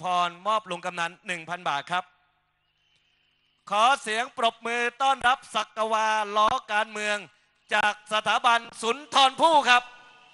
พรมอบลุงกำนัน 1,000 บาทครับขอเสียงปรบมือต้อนรับศักวาล้อการเมืองจากสถาบันสุนทรภู่ครับ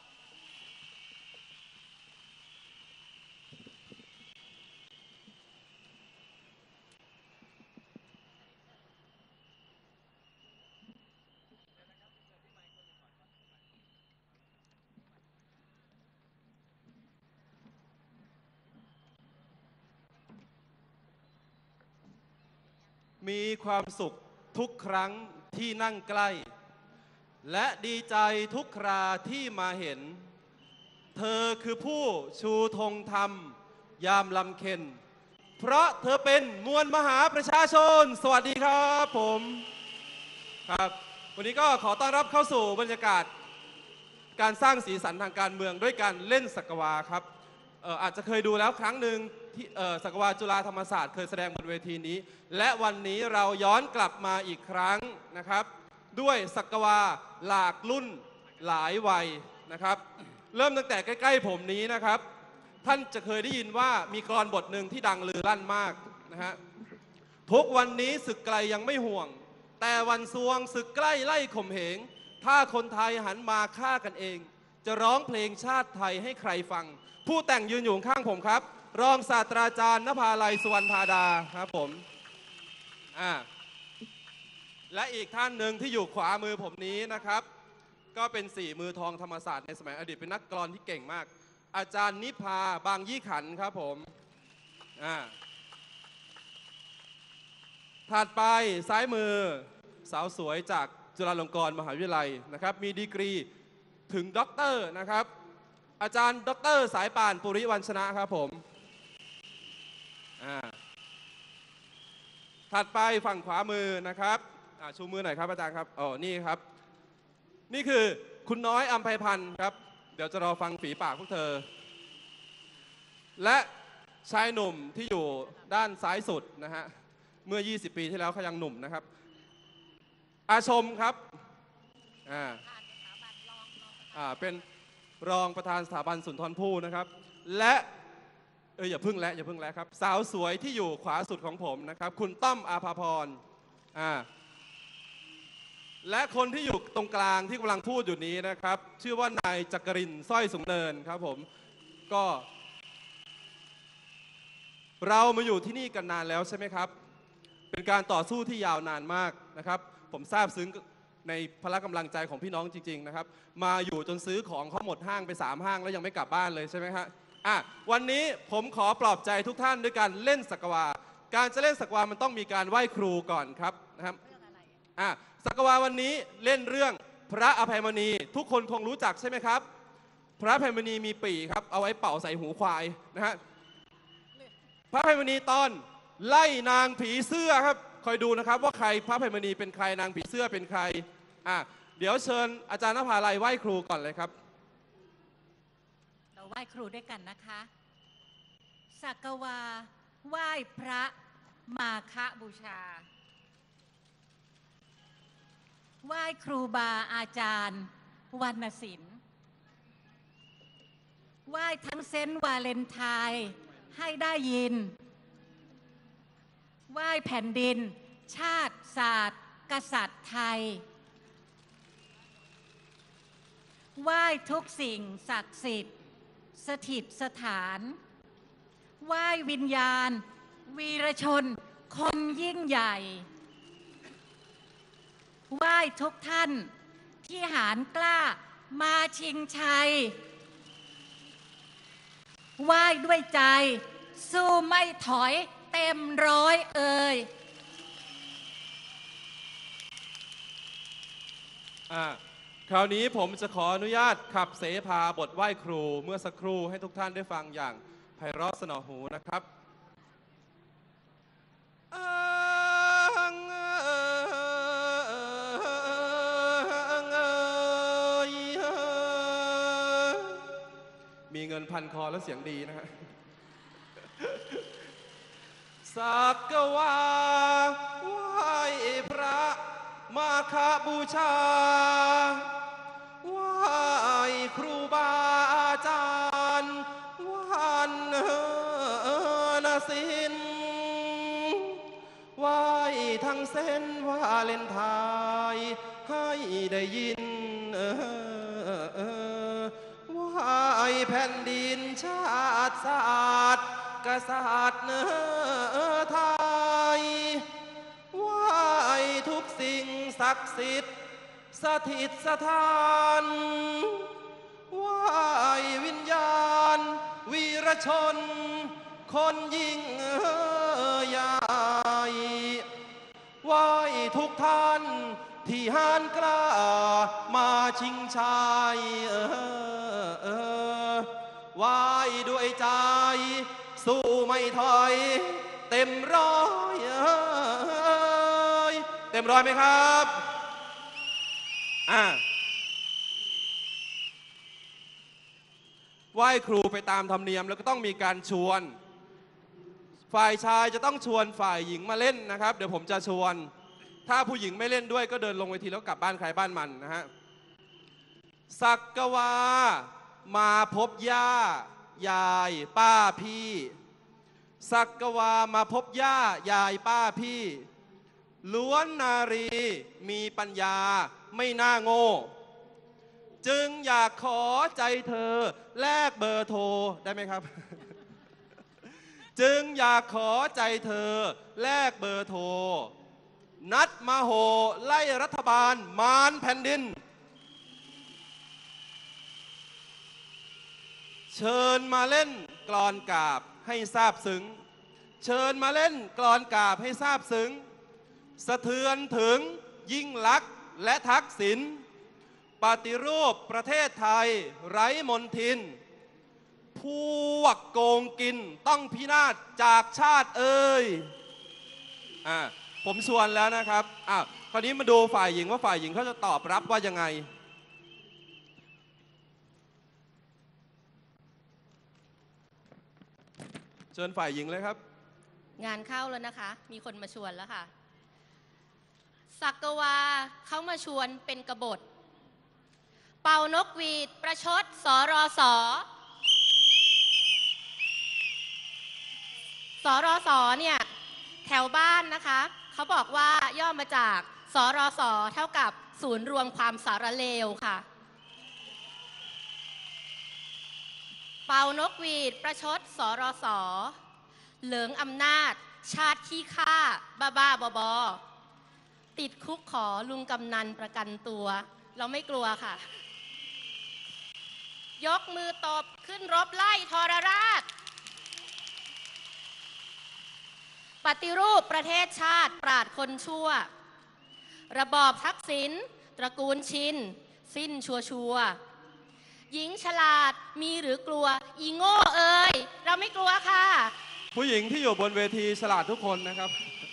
มีความสุขทุกครั้งที่นั่งใกล้และดีใจทุกคราที่มาเห็นเธอคือผู้ชูธงธรรมยามลำเค็ญเพราะเธอเป็นมวลมหาประชาชนสวัสดีครับผมครับวันนี้ก็ขอต้อนรับเข้าสู่บรรยากาศการสร้างสีสันทางการเมืองด้วยการเล่นสักวาครับอาจจะเคยดูแล้วครั้งหนึ่งที่สักวาจุฬาธรรมศาสตร์เคยแสดงบนเวทีนี้และวันนี้เราย้อนกลับมาอีกครั้งนะครับด้วยสักวาหลากรุ่นหลายวัยนะครับเริ่มตั้งแต่ใกล้ๆผมนี้นะครับท่านจะเคยได้ยินว่ามีกลอนบทหนึ่งที่ดังลือลั่นมากนะฮะทุกวันนี้ศึกไกลยังไม่ห่วงแต่วันซวงศึกใกล้ไล่ข่มเหงถ้าคนไทยหันมาฆ่ากันเองจะร้องเพลงชาติไทยให้ใครฟังผู้แต่งยืนอยู่ข้างผมครับรองศาสตราจารย์ณภาลัยสุวรรณธาดาครับผมและอีกท่านหนึ่งที่อยู่ขวามือผมนี้นะครับก็เป็น4 มือทองธรรมศาสตร์ในสมัยอดีตเป็นนักกลอนที่เก่งมากอาจารย์นิพาบางยี่ขันครับผมถัดไปซ้ายมือสาวสวยจากจุฬาลงกรณ์มหาวิทยาลัยนะครับมีดีกรีถึงด็อกเตอร์นะครับอาจารย์ด็อกเตอร์สายป่านปุริวันชนะครับผมถัดไปฝั่งขวามือนะครับชูมือหน่อยครับอาจารย์ครับนี่ครับนี่คือคุณน้อยอัมไพพันธ์ครับเดี๋ยวจะรอฟังฝีปากพวกเธอและชายหนุ่มที่อยู่ด้านซ้ายสุดนะฮะเมื่อ20 ปีที่แล้วเขายังหนุ่มนะครับอาชมครับเป็นรองประธานสถาบันสุนทรภู่นะครับและอย่าพึ่งแล้วครับสาวสวยที่อยู่ขวาสุดของผมนะครับคุณต้อมอาภาพรและคนที่อยู่ตรงกลางที่กำลังพูดอยู่นี้นะครับชื่อว่านายจักรินทร์สร้อยสูงเนินครับผมก็เรามาอยู่ที่นี่กันนานแล้วใช่ไหมครับเป็นการต่อสู้ที่ยาวนานมากนะครับผมซาบซึ้งในพละกำลังใจของพี่น้องจริงๆนะครับมาอยู่จนซื้อของเขาหมดห้างไป3 ห้างแล้วยังไม่กลับบ้านเลยใช่ไหมฮะวันนี้ผมขอปลอบใจทุกท่านด้วยการเล่นสักวาการจะเล่นสักวามันต้องมีการไหว้ครูก่อนครับนะครับสักวาวันนี้เล่นเรื่องพระอภัยมณีทุกคนคงรู้จักใช่ไหมครับพระอภัยมณีมีปี่ครับเอาไว้เป่าใส่หูควายนะฮะพระอภัยมณีตอนไล่นางผีเสื้อครับคอยดูนะครับว่าใครพระอภัยมณีเป็นใครนางผีเสื้อเป็นใครเดี๋ยวเชิญอาจารย์ณภาลัยไหว้ครูก่อนเลยครับเราไหว้ครูด้วยกันนะคะสักวาไหว้พระมาฆบูชาไหว้ครูบาอาจารย์วรรณศิลป์ไหว้ทั้งเซนต์วาเลนไทน์ให้ได้ยินไหว้แผ่นดินชาติศาสตร์กษัตริย์ไทยไหว้ทุกสิ่งศักดิ์สิทธิ์สถิตสถานไหว้วิญญาณวีรชนคนยิ่งใหญ่ไหว้ทุกท่านที่หาญกล้ามาชิงชัยไหว้ด้วยใจสู้ไม่ถอยเต็มร้อยเอ่ยคราวนี้ผมจะขออนุญาตขับเสภาบทไหว้ครูเมื่อสักครู่ให้ทุกท่านได้ฟังอย่างไพเราะสนอหูนะครับมีเงินพันคอแล้วเสียงดีนะฮะสักวาไหว้พระมาฆบูชาไหว้ครูบาอาจารย์วันนศิลป์ไหว้ทั้งเส้นวาเลนไทน์ให้ได้ยินไหว้แผ่นดินชาติศาสตร์กษัตริย์ไทยไหว้ทุกสิ่งศักดิ์สิทธิ์สถิตสถานไหว้วิญญาณวีรชนคนยิ่งใหญ่ไหว้ทุกท่านที่หานกล้ามาชิงชัยไหว้ด้วยใจสู้ไม่ถอยเต็มร้อยเต็มร้อยไหมครับไหว้ครูไปตามธรรมเนียมแล้วก็ต้องมีการชวนฝ่ายชายจะต้องชวนฝ่ายหญิงมาเล่นนะครับเดี๋ยวผมจะชวนถ้าผู้หญิงไม่เล่นด้วยก็เดินลงเวทีแล้วกลับบ้านใครบ้านมันนะฮะสักกวามาพบย่ายายป้าพี่สักกวามาพบย่ายายป้าพี่ล้วนนารีมีปัญญาไม่น่าโง่จึงอยากขอใจเธอแลกเบอร์โทรได้ไหมครับ จึงอยากขอใจเธอแลกเบอร์โทรนัดมาโหไล่รัฐบาลมารแผ่นดินเชิญมาเล่นกลอนกาบให้ทราบซึ้งเชิญมาเล่นกลอนกาบให้ทราบซึ้งสะเทือนถึงยิ่งลักษณ์และทักษิณปฏิรูปประเทศไทยไร้มนทินพวกโกงกินต้องพินาศจากชาติเอ่ยผมชวนแล้วนะครับคราวนี้มาดูฝ่ายหญิงว่าฝ่ายหญิงเขาจะตอบรับว่ายังไงเชิญฝ่ายหญิงเลยครับงานเข้าแล้วนะคะมีคนมาชวนแล้วค่ะสักกวาเขามาชวนเป็นกบฏเป่านกหวีดประชดสรสเนี่ยแถวบ้านนะคะเขาบอกว่าย่อมาจากสรสเท่ากับศูนย์รวมความสารเลวค่ะเป่านกหวีดประชดสรสเหลิงอำนาจชาติขี้ข้าบ้าบอติดคุกขอลุงกำนันประกันตัวเราไม่กลัวค่ะยกมือตบขึ้นรบไล่ทรราชปฏิรูปประเทศชาติปราดคนชั่วระบอบทักษิณตระกูลชินสิ้นชัวหญิงฉลาดมีหรือกลัวอีโง่เอ่ยเราไม่กลัวค่ะผู้หญิงที่อยู่บนเวทีฉลาดทุกคนนะครับ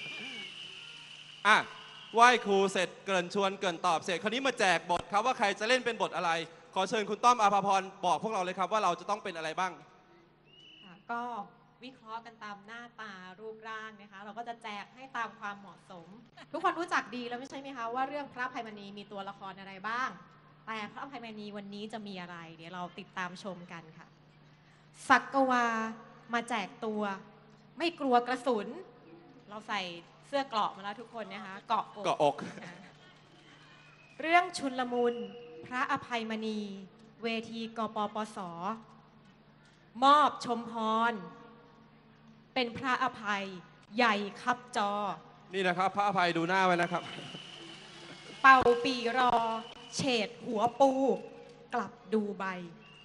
ไหว้ครูเสร็จเกริ่นชวนเกริ่นตอบเสร็จคราวนี้มาแจกบทครับว่าใครจะเล่นเป็นบทอะไรขอเชิญคุณต้อมอาภาพรบอกพวกเราเลยครับว่าเราจะต้องเป็นอะไรบ้างก็วิเคราะห์กันตามหน้าตารูปร่างนะคะเราก็จะแจกให้ตามความเหมาะสมทุกคนรู้จักดีแล้วไม่ใช่ไหมคะว่าเรื่องพระอภัยมณีมีตัวละครอะไรบ้างแต่พระอภัยมณีวันนี้จะมีอะไรเดี๋ยวเราติดตามชมกันค่ะสักกวามาแจกตัวไม่กลัวกระสุนเราใส่เสื้อเกราะมาแล้วทุกคนนะคะเกาะอกเรื่องชุลมุนพระอภัยมณีเวทีกปปสมอบชมพรเป็นพระอภัยใหญ่คับจอนี่นะครับพระอภัยดูหน้าไว้นะครับเป่าปีรอเฉดหัวปูกลับดูใบ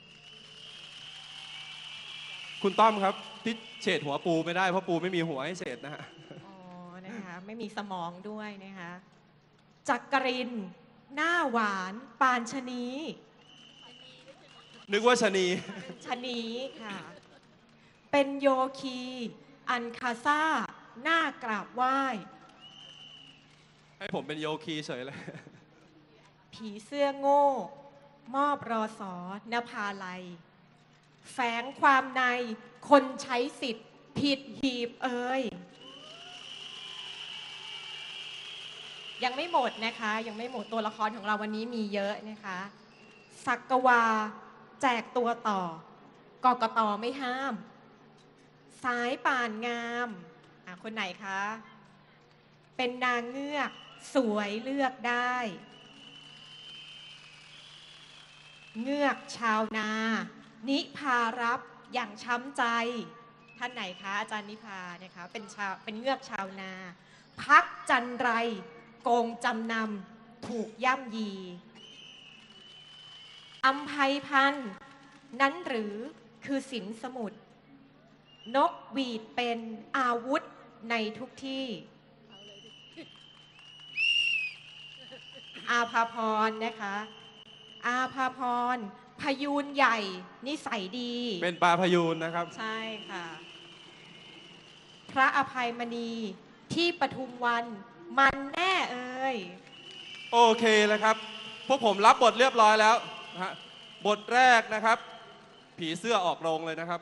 คุณต้อมครับที่เฉดหัวปูไม่ได้เพราะปูไม่มีหัวให้เฉดนะฮะนะคะไม่มีสมองด้วยนะคะจักรินหน้าหวานปานชนีนึกว่าชนีค่ะเป็นโยคีอันคาซาหน้ากราบไหว้ให้ผมเป็นโยคีเฉยเลยผีเสื้อโง่มอบรอสอนภาลัยแฝงความในคนใช้สิทธิ์ผิดหีบเอ่ยยังไม่หมดนะคะยังไม่หมดตัวละครของเราวันนี้มีเยอะนะคะสักกวาแจกตัวต่อกกต.ไม่ห้ามสายป่านงามคนไหนคะ เป็นนางเงือกสวยเลือกได้ เงือกชาวนา นิพารับอย่างช้ำใจ ท่านไหนคะอาจารย์นิพาเนี่ยคะเป็นเงือกชาวนา พักจันไรโกงจำนำถูกย่ำยีอัมไพพันธ์นั้นหรือคือสินสมุทรนกหวีดเป็นอาวุธในทุกที่ อาภาพรนะคะ อาภาพรพยูนใหญ่นิสัยดีเป็นปลาพยูนนะครับใช่ค่ะ พระอภัยมณีที่ปทุมวันมันแน่เอ่ยโอเคเลยครับ พวกผมรับบทเรียบร้อยแล้วนะฮะบทแรกนะครับ ผีเสื้อออกโรงเลยนะครับ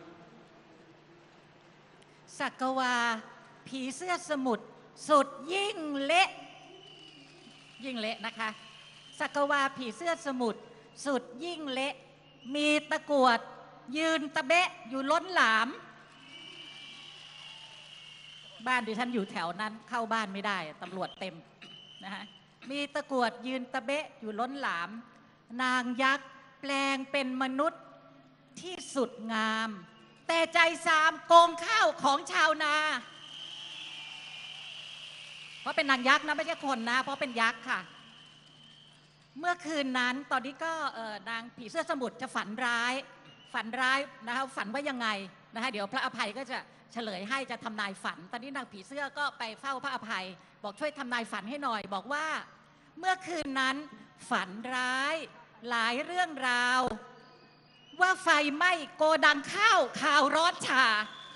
สักวาผีเสื้อสมุทรสุดยิ่งเละนะคะสักวาผีเสื้อสมุทรสุดยิ่งเละมีตะกรวดยืนตะเบะอยู่ล้นหลามบ้านดิฉันอยู่แถวนั้นเข้าบ้านไม่ได้ตำรวจเต็มนะคะมีตะกรวดยืนตะเบะอยู่ล้นหลามนางยักษ์แปลงเป็นมนุษย์ที่สุดงามแต่ใจซามโกงข้าวของชาวนาเพราะเป็นนางยักษ์นะไม่ใช่คนนะเพราะเป็นยักษ์ค่ะเมื่อคืนนั้นตอนนี้ก็นางผีเสื้อสมุทรจะฝันร้ายนะคะฝันว่ายังไงนะคะเดี๋ยวพระอภัยก็จะเฉลยให้จะทำนายฝันตอนนี้นางผีเสื้อก็ไปเฝ้าพระอภัยบอกช่วยทำนายฝันให้หน่อยบอกว่าเมื่อคืนนั้นฝันร้ายหลายเรื่องราวว่าไฟไหม้โกดังข้าวข่าวร้อนฉ่า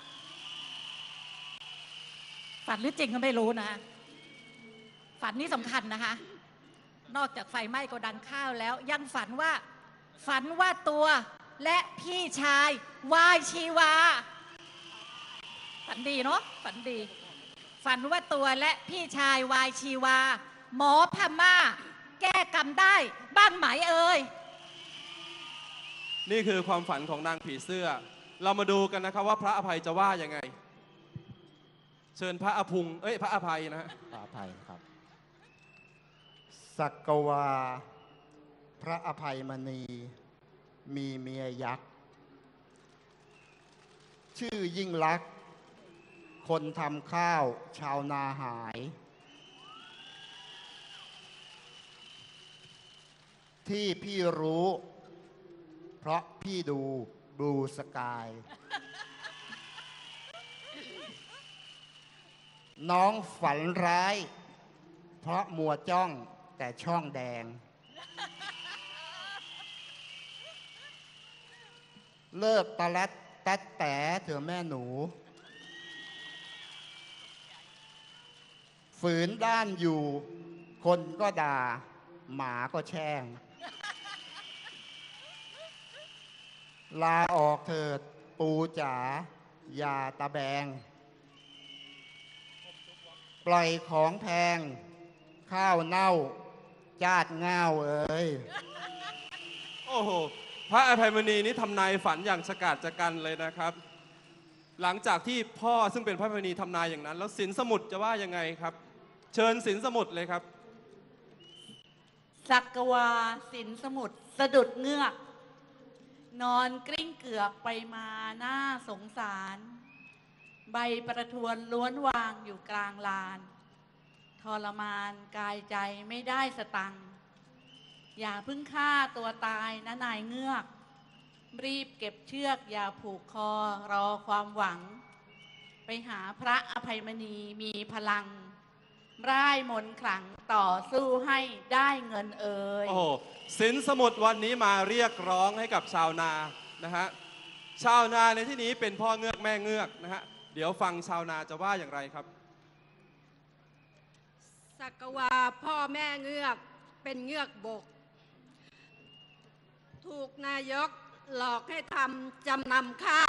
ฝันหรือจริงก็ไม่รู้นะฝันนี้สำคัญนะคะนอกจากไฟไหม้โกดังข้าวแล้วยังฝันว่าตัวและพี่ชายวายชีวาฝันดีเนาะฝันดีฝันว่าตัวและพี่ชายวายชีวาหมอพม่าแก้กรรมได้บ้างไหมเอ่ยนี่คือความฝันของนางผีเสื้อ เรามาดูกันนะครับว่าพระอภัยจะว่ายังไง เชิญพระอภัยนะฮะพระอภัยครับสักวาพระอภัยมณีมีเมียยักษ์ชื่อยิ่งลักษณ์คนทำข้าวชาวนาหายที่พี่รู้เพราะพี่ดูบลูสกายน้องฝันร้ายเพราะมัวจ้องแต่ช่องแดงเลิกตะแลดแต๊ดแต่เถอะแม่หนูฝืนด้านอยู่คนก็ด่าหมาก็แช่งลาออกเถิดปูจ๋าอย่าตะแบงปล่อยของแพงข้าวเน่าจาดง่าวเอ้ยโอ้โห พระอภัยมณีนี่ทำนายฝันอย่างฉกาจชะกันเลยนะครับ หลังจากที่พ่อซึ่งเป็นพระอภัยมณีทำนายอย่างนั้นแล้วสินสมุทรจะว่ายังไงครับ เชิญสินสมุทรเลยครับสักวาสินสมุทรสะดุดเงือกนอนกลิ้งเกือกไปมาหน้าสงสารใบประทวนล้วนวางอยู่กลางลานทรมานกายใจไม่ได้สตังค์อย่าเพิ่งฆ่าตัวตายนะนายเงือกรีบเก็บเชือกอย่าผูกคอรอความหวังไปหาพระอภัยมณีมีพลังร่ายมนต์ขลังต่อสู้ให้ได้เงินเอ่ยโอ้โห สินสมุทรวันนี้มาเรียกร้องให้กับชาวนานะฮะ ชาวนาในที่นี้เป็นพ่อเงือกแม่เงือกนะฮะ เดี๋ยวฟังชาวนาจะว่าอย่างไรครับสักวาพ่อแม่เงือกเป็นเงือกบก ถูกนายกหลอกให้ทำจำนำข้าว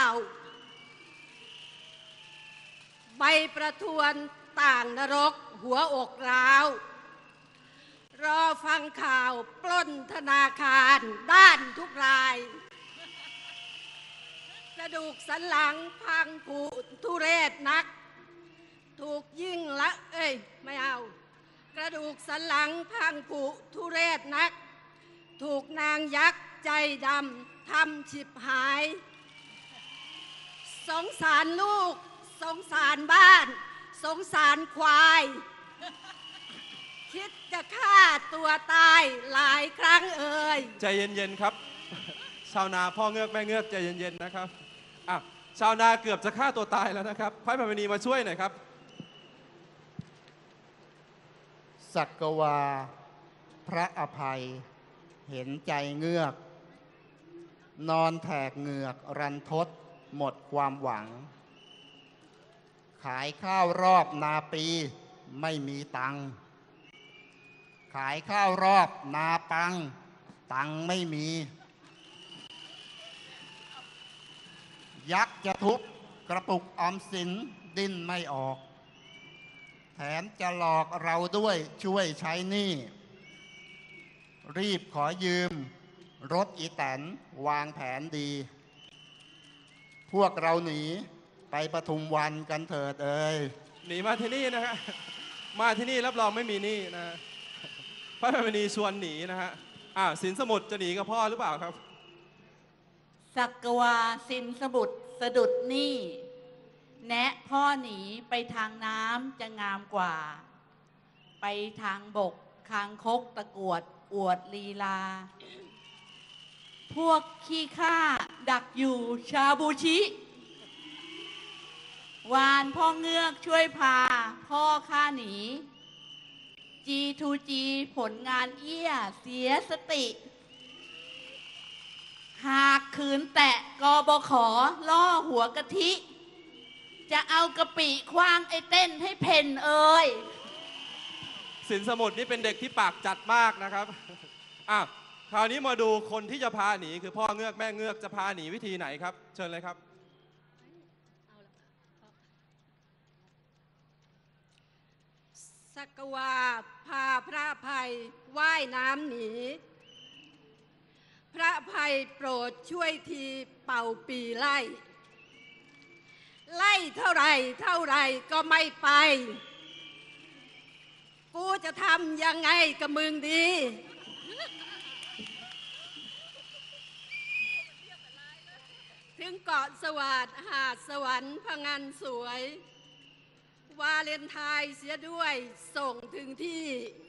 ใบประทวนต่างนรกหัวอกร้าวรอฟังข่าวปล้นธนาคารด้านทุกราย แสระดูกสันหลังพังผุทุเรศนัก ถูกยิ่งละไม่เอา กระดูกสันหลังพังผุทุเรศนัก ถูกนางยักษ์ใจดำทำฉิบหาย สงสารลูกสงสารบ้าน สงสารควาย คิดจะฆ่าตัวตายหลายครั้งเอ่ยใจเย็นๆครับ ชาวนาพ่อเงือกแม่เงือกใจเย็นๆนะครับอ่ะชาวนาเกือบจะฆ่าตัวตายแล้วนะครับพระอภัยมณีมาช่วยหน่อยครับสักวาพระอภัยเห็นใจเงือก นอนแถกเหงือกรันทดหมดความหวัง ขายข้าวรอบนาปีไม่มีตังค์ขายข้าวรอบนาปังตังค์ไม่มี ยักษ์จะทุบกระปุกออมสินดิ้นไม่ออกแถมจะหลอกเราด้วยช่วยใช้หนี้รีบขอยืมรถอีแตนวางแผนดี พวกเราหนีไปปทุมวันกันเถิดเอ่ยหนีมาที่นี่นะฮะมาที่นี่รับรองไม่มีหนี้นะพระอภัยมณีชวนหนีนะฮะสินสมุทรจะหนีกับพ่อหรือเปล่าครับสักวาสินสมุทรสะดุดหนี้แนะพ่อหนีไปทางน้ำจะงามกว่า ไปทางบกคางคกตะกรวดอวดลีลา พวกขี้ข้าดักอยู่ชาบูชิ วานพ่อเงือกช่วยพาพ่อข้าหนี G2G ผลงานเอี้ยเสียสติ หากขืนแตะกบขล่อหัวกะทิ จะเอากะปิคว้างไอ้เต้นให้เพ่นเอ่ยสินสมุทรนี่เป็นเด็กที่ปากจัดมากนะครับคราวนี้มาดูคนที่จะพาหนีคือพ่อเงือกแม่เงือกจะพาหนีวิธีไหนครับเชิญเลยครับสักวาพาพระอภัยว่ายน้ำหนี พระอภัยโปรดช่วยทีเป่าปีไล่ ไล่เท่าไรก็ไม่ไป กูจะทำยังไงกับมึงดี ถึงเกาะสวัสดิ์หาดสวรรค์พะงันสวยวาเลนไทน์เสียด้วยส่งถึงที่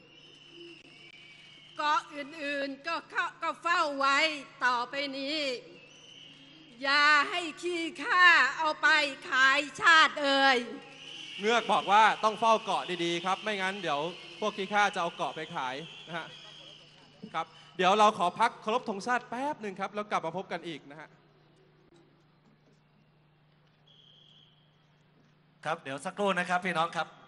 เกาะอื่นๆก็เฝ้าไว้ต่อไปนี้ อย่าให้ขี้ข้าเอาไปขายชาติเอ่ยเงือกบอกว่าต้องเฝ้าเกาะดีๆครับไม่งั้นเดี๋ยวพวกขี้ข้าจะเอาเกาะไปขายนะฮะครับเดี๋ยวเราขอพักเคารพธงชาติแป๊บหนึ่งครับแล้วกลับมาพบกันอีกนะฮะครับเดี๋ยวสักครู่นะครับพี่น้องครับ